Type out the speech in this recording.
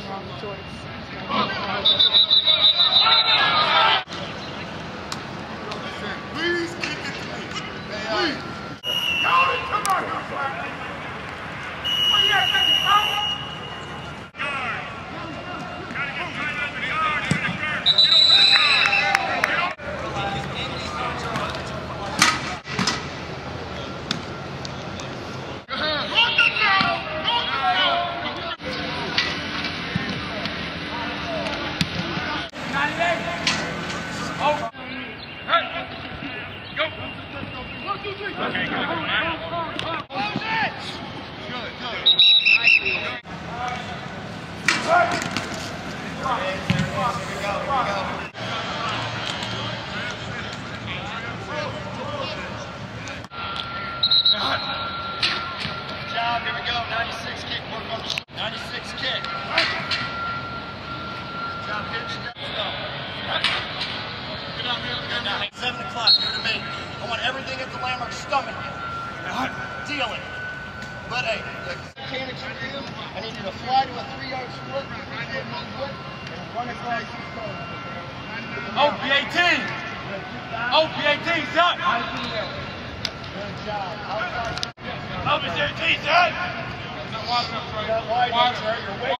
wrong choice. Please kick it to me. Please. Come on, okay, good. Job, here we go. 96 kick. Work on the 96 kick. Good job, pitch. Good on me. Good now. 7 o'clock. Here to me. I want everything at the Landmark stomach. Deal it. But hey, the mechanics you do, I need you to fly to a 3-yard split, and run across the cone. OP-18! OP-18, son! Good job. OP-18, son! Not wide enough, right? Wide enough, right? You're way